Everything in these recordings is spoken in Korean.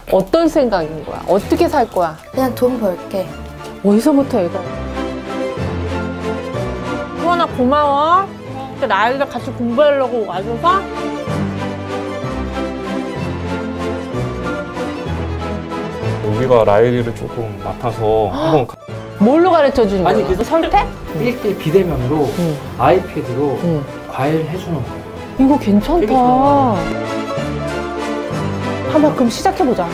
어떤 생각인 거야? 어떻게 살 거야? 그냥 돈 벌게. 어디서부터 얘가? 수원아 고마워. 나이랑 같이 공부하려고 와줘서. 우리가 라일이를 조금 맡아서 한번 뭘로 가르쳐 주는 거야? 아니, 그래서 선택? 1대1 비대면으로 아이패드로 과외를 해주는 거예요. 이거 괜찮다. 되게 좋아. 한번 그럼 시작해보자.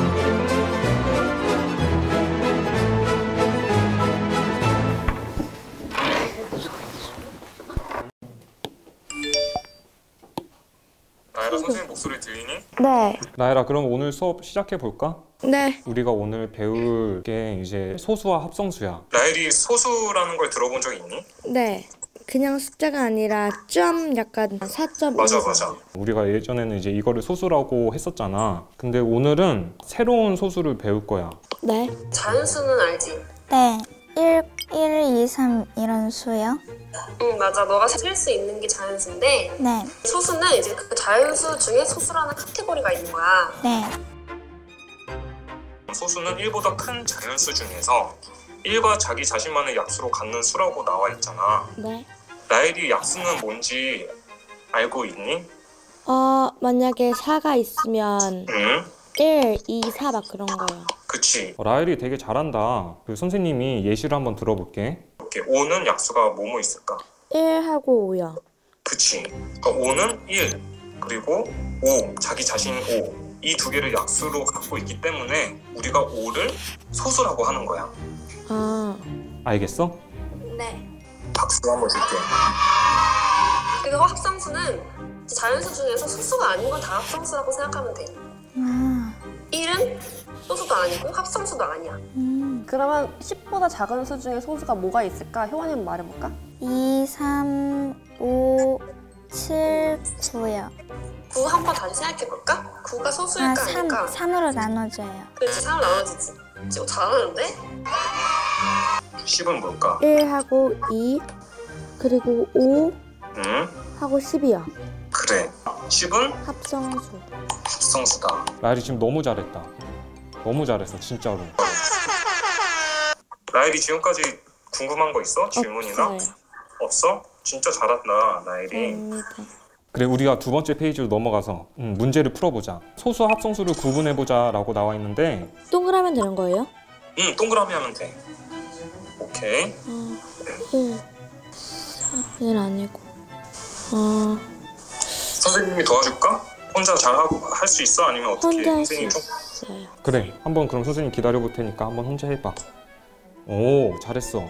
나이라 선생님 목소리 들리니? 네. 나이라 그럼 오늘 수업 시작해 볼까? 네. 우리가 오늘 배울 게 이제 소수와 합성수야. 나일이 소수라는 걸 들어본 적 있니? 네. 그냥 숫자가 아니라 점 약간 4점. 맞아. 우리가 예전에는 이제 이거를 소수라고 했었잖아. 근데 오늘은 새로운 소수를 배울 거야. 네. 자연수는 알지? 네. 1, 2, 3 이런 수요? 응, 맞아. 너가 셀 수 있는 게 자연수인데 네. 소수는 이제 그 자연수 중에 소수라는 카테고리가 있는 거야. 네. 소수는 1보다 큰 자연수 중에서 1과 자기 자신만의 약수로 갖는 수라고 나와 있잖아. 네. 나일이 약수는 뭔지 알고 있니? 만약에 4가 있으면 응? 1, 2, 4 막 그런 거요. 그치. 라일이 되게 잘한다. 그 선생님이 예시를 한번 들어볼게. 5는 약수가 뭐뭐 있을까? 1하고 5요. 그치. 그러니까 5는 1, 그리고 5, 자기 자신 5. 이 두 개를 약수로 갖고 있기 때문에 우리가 5를 소수라고 하는 거야. 아. 알겠어? 네. 박수 한번 줄게. 그리고 합성수는 자연수 중에서 소수가 아닌 건 다 합성수라고 생각하면 돼. 1은 소수도 아니고 합성수도 아니야. 그러면 10보다 작은 수 중에 소수가 뭐가 있을까? 효원이 한번 말해볼까? 2, 3, 5, 7, 9요. 9 한번 다시 생각해볼까? 9가 소수일까 3, 아닐까? 3으로 나눠져요. 그렇지, 3을 나눠지지. 지금 잘하는데? 10은 뭘까? 1하고 2, 그리고 5 응? 하고 10이요. 그래. 10은 합성수. 합성수다. 라일이 지금 너무 잘했다. 너무 잘했어, 진짜로. 라일이 지금까지 궁금한 거 있어? 질문이나? 없어요. 없어? 진짜 잘한다, 라일이. 그래, 우리가 두 번째 페이지로 넘어가서 문제를 풀어보자. 소수와 합성수를 구분해보자 라고 나와 있는데 동그라면 되는 거예요? 응, 동그라미 하면 돼. 오케이. 1, 1 아니고. 선생님이 도와줄까? 혼자 잘하고 할 수 있어? 아니면 어떻게? 혼자 할 수 선생님 좀? 있어요. 그래, 한번 그럼 선생님 기다려볼 테니까 한번 혼자 해봐. 오, 잘했어.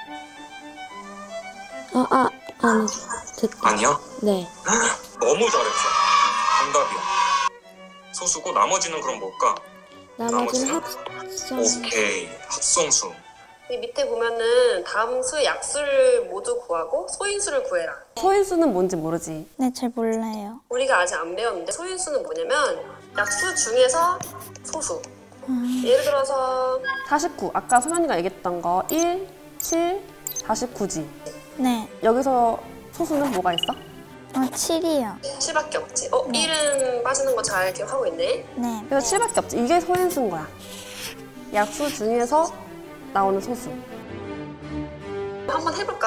아니죠. 됐다. 아니야? 네. 너무 잘했어. 정답이야. 소수고 나머지는 그럼 뭘까? 나머지는 나머지는? 합성. 오케이, 합성수. 이 밑에 보면은 다음 수의 약수를 모두 구하고 소인수를 구해라. 소인수는 뭔지 모르지? 네, 잘 몰라요. 우리가 아직 안 배웠는데 소인수는 뭐냐면 약수 중에서 소수. 예를 들어서 49. 아까 소연이가 얘기했던 거 1, 7, 49지? 네. 여기서 소수는 뭐가 있어? 7이요. 7밖에 없지. 1은 빠지는 거 잘 기억하고 있네. 네. 그래서 7밖에 없지. 이게 소인수인 거야. 약수 중에서 나오는 소수. 한번 해볼까?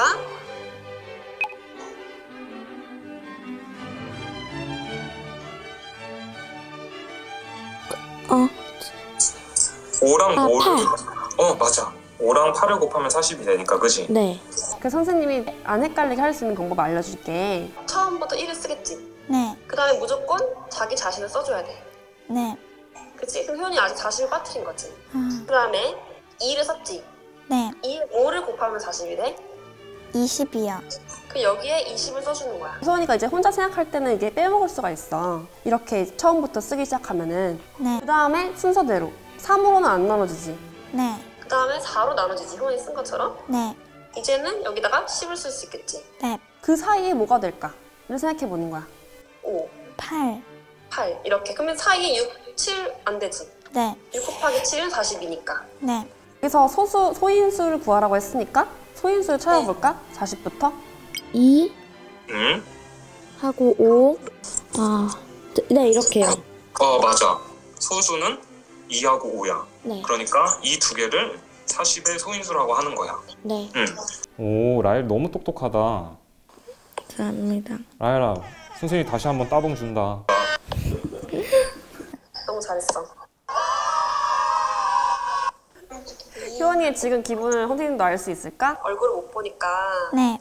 어. 5랑 아, 5를 맞아. 5랑 8을 곱하면 40이 되니까, 그지? 네. 그 선생님이 안 헷갈리게 할 수 있는 방법 알려줄게. 처음부터 1을 쓰겠지. 네. 그 다음에 무조건 자기 자신을 써줘야 돼. 네. 그치? 그럼 효연이 아직 자신을 빠뜨린 거지. 그 다음에 2를 썼지. 네. 5를 곱하면 40이 돼. 20이요. 그 여기에 20을 써주는 거야. 소연이가 이제 혼자 생각할 때는 이게 빼먹을 수가 있어. 이렇게 처음부터 쓰기 시작하면은. 네. 그 다음에 순서대로 3으로는 안 나눠지지. 네. 그 다음에 4로 나눠지지. 효연이 쓴 것처럼. 네. 이제는 여기다가 10을 쓸 수 있겠지. 네. 그 사이에 뭐가 될까? 를 생각해 보는 거야. 5, 8. 8 이렇게. 그러면 사이에 6, 7 안 되지. 네. 6 곱하기 7은 40이니까. 네. 여기서 소인수를 구하라고 했으니까 소인수를 찾아볼까? 40부터? 2 응? 하고 5. 네, 이렇게요. 맞아. 소수는 2하고 5야. 네. 그러니까 이 두 개를 40의 소인수라고 하는 거야. 네. 오, 라일 너무 똑똑하다. 감사합니다. 라일아, 선생님이 다시 한번 따봉 준다. 너무 잘했어. 효원이의 지금 기분을 선생님도 알 수 있을까? 얼굴을 못 보니까 네.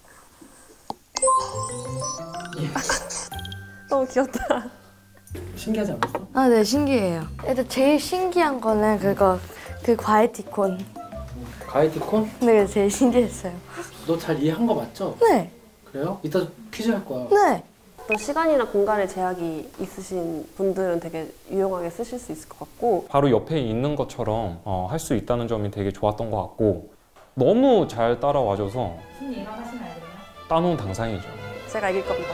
너무 귀엽다. 신기하지 않았어? 아, 네, 신기해요. 일단 제일 신기한 거는 그 과일티콘. 가이티콘? 네, 제일 신기했어요. 너 잘 이해한 거 맞죠? 네. 그래요? 이따 퀴즈 할 거야. 네. 또 시간이나 공간에 제약이 있으신 분들은 되게 유용하게 쓰실 수 있을 것 같고 바로 옆에 있는 것처럼 할 수 있다는 점이 되게 좋았던 것 같고 너무 잘 따라와줘서 따놓은 당상이죠. 제가 이길 겁니다.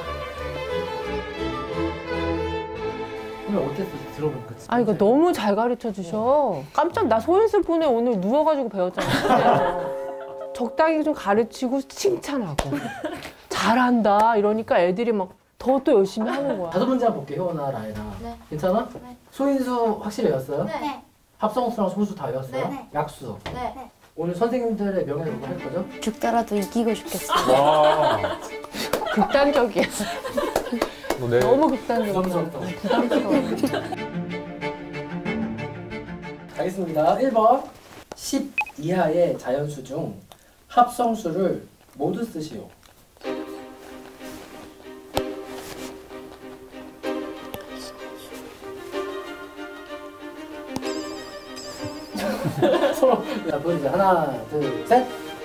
오늘 어땠어? 들어보니까. 아, 이거 너무 잘 가르쳐 주셔. 깜짝 나 소인수 폰에 오늘 누워가지고 배웠잖아. 적당히 좀 가르치고 칭찬하고 잘한다 이러니까 애들이 막 더 또 열심히 하는 거야. 5문제 한번 볼게, 효원아, 라이나. 네. 괜찮아? 네. 소인수 확실히 외웠어요? 네. 합성수랑 소수 다 외웠어요? 네. 약수. 네. 오늘 선생님들의 명예를 누구 할 거죠? 죽더라도 이기고 싶겠어요. 와, 극단적이야. 네. 너무 극단적이야. 부담스럽다. 부담스러워. 가겠습니다. 1번. 10 이하의 자연수 중 합성수를 모두 쓰시오. 서로 자, 보여주세요. 하나, 둘, 셋.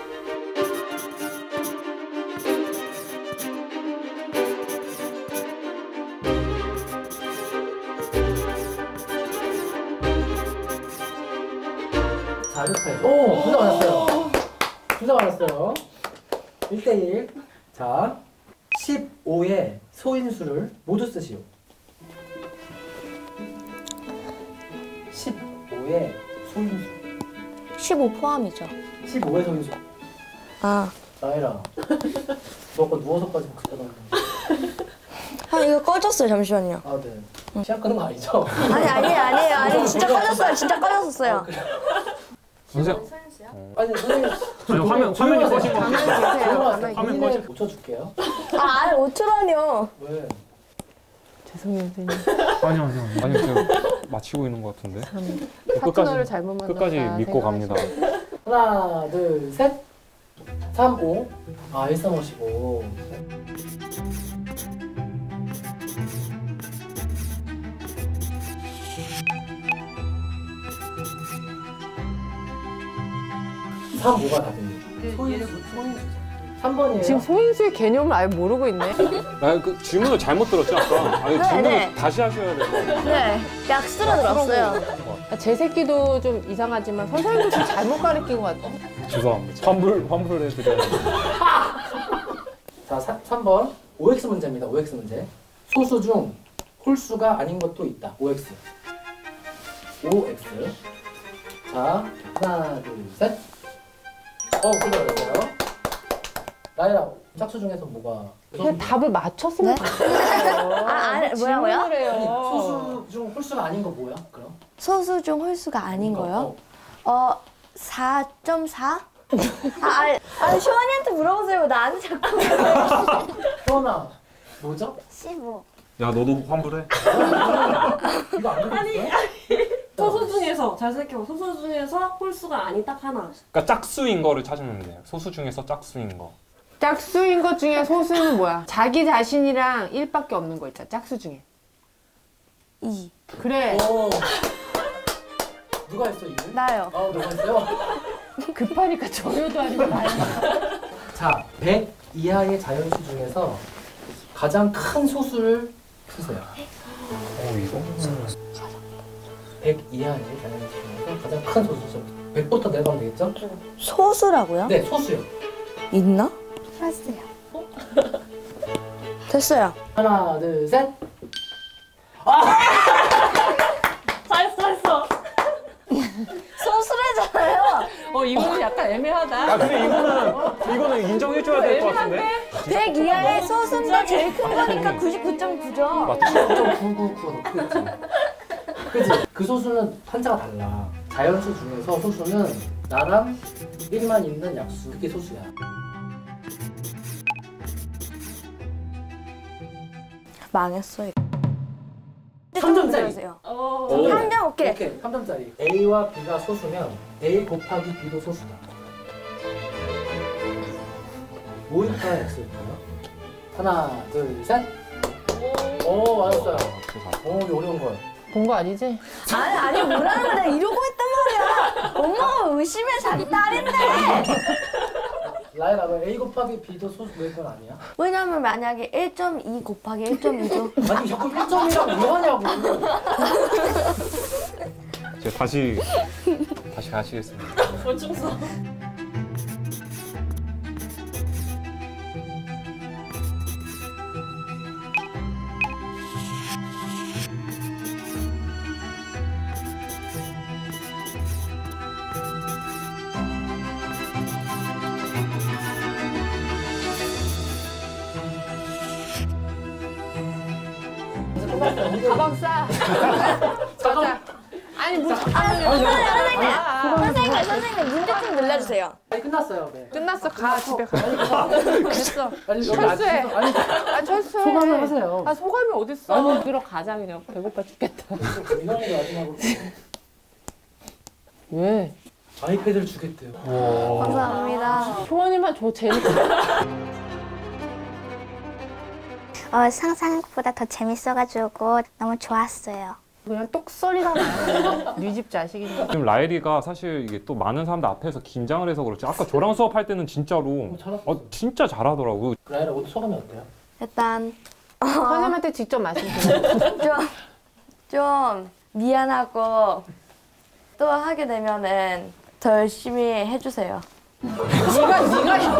자, 이렇게. 오! 둘 다 맞았어요. 둘 다 맞았어요. 1대1. 자, 15의 소인수를 모두 쓰시오. 15의 소인수. 15 포함이죠. 15의 소인수. 아. 나이라. 너 아까 누워서까지 복습 받았는데. 아, 이거 꺼졌어요. 잠시만요. 아, 네. 시작 끄는 거 아니죠? 아니, 진짜 꺼졌어요. 진짜 꺼졌었어요. 선생님, 아니, 선생님. 화면이 꺼진 거 가만히 계세요. 가만히 화면 계세요. 꺼지- 고쳐줄게요. 아, 5초라뇨. 왜? 죄송해요, 선생님. 아니 지금 마치고 있는 것 같은데. 파트너를 잘못 만났다. 끝까지 믿고 갑니다. 하나, 둘, 셋. 3, 5. 아, 1, 3, 5, 15. 삼 5가 답입니다. 소인수. 3번이에요. 지금 소인수의 개념을 아예 모르고 있네. 나 그 질문을 잘못 들었죠 아까. 아니, 질문을 네. 다시 하셔야 돼요. 네. 약수로 들었어요. 제 새끼도 좀 이상하지만 선생님도 좀 잘못 가르친 것 같아. 죄송합니다. 환불을 해드려야 돼요. 자, 3번. OX 문제입니다. OX 문제. 소수 중 홀수가 아닌 것도 있다. OX. OX. 자, 하나, 둘, 셋. 그래요. 나이라, 짝수 중에서 뭐가? 그냥 답을 맞췄으면 됐어요. 뭐라고요? 질문을 해요. 소수 중 홀수가 아닌 거 뭐야? 그럼? 소수 중 홀수가 아닌 거요? 4.4? 시원이한테 물어보세요. 나한테 자꾸. 효원아, 뭐죠? 15. 야 너도 환불해. 이거 안 되겠어요? 소수 중에서 잘 생각해봐. 소수 중에서 홀수가 아닌 딱 하나. 그러니까 짝수인 거를 찾으면 돼요. 소수 중에서 짝수인 거. 짝수인 것 중에 소수는 뭐야? 자기 자신이랑 1밖에 없는 거 있잖아. 짝수 중에. 2. 그래. 오. 누가 했어, 이거? 나요. 너가 했어요? 급하니까 저려도 아니고 나요. 자, 100 이하의 자연수 중에서 가장 큰 소수를 쓰세요. 이거? 100 이하의 자연수 중에서 가장 큰 소수. 100부터 내려가면 되겠죠? 소수라고요? 네, 소수요. 있나? 찾았어요. 됐어요. 하나, 둘, 셋. 잘했어. 소수래잖아요. 이거는 약간 애매하다. 아 근데 이거는 인정해줘야 될 것 같은데? 100 이하의 소수인데 제일 큰 거니까 99.9죠. 맞죠? 999 넣고 있지. 그치? 그 소수는 판자가 달라. 자연수 중에서 소수는 나랑 1만 있는 약수, 그게 소수야. 망했어. 3점짜리. 오. 3점 오케이. 오케이, 3점짜리. A와 B가 소수면 A 곱하기 B도 소수다. 뭐일까 X일까요? 하나, 둘, 셋. 오, 맞았어요. 오, 이거 어려운 걸. 본 거 아니지? 아니 뭐라는 거야. 내가 이러고 했단 말이야. 엄마가 의심해 자기 딸인데. 라이라, 너 A 곱하기 B도 소수일 건 아니야? 왜냐면 만약에 1.2 곱하기 1.2죠. 아니, 자꾸 1점이랑 왜 하냐고. 제가 다시 가시겠습니다. 가방 싸. 가자. 아니 뭐 잠깐만요. 선생님 문제 좀 늘려주세요. 아니, 끝났어요. 네. 끝났어. 가 집에 가. 됐어. 아니, 여기 철수해. 앉으셔서- 아니, 아 철수해. 소감을 하세요. 아 소감이 어딨어? 들어 가자 그냥. 배고파 죽겠다. 이거는 마지막으로. 왜? 아이패드를 주겠대요. 감사합니다. 소원이만 줘. 재밌어. 상상보다 더 재밌어가지고 너무 좋았어요. 그냥 똑소리가 나요. 뉘집 자식이니까. 지금 라엘이가 사실 이게 또 많은 사람들 앞에서 긴장을 해서 그렇지 아까 저랑 수업할 때는 진짜로 진짜 잘하더라고. 라이라, 오늘 소감이 어때요? 일단 선생님한테 직접 말씀드려요. 좀 미안하고 또 하게 되면은 더 열심히 해주세요. 네가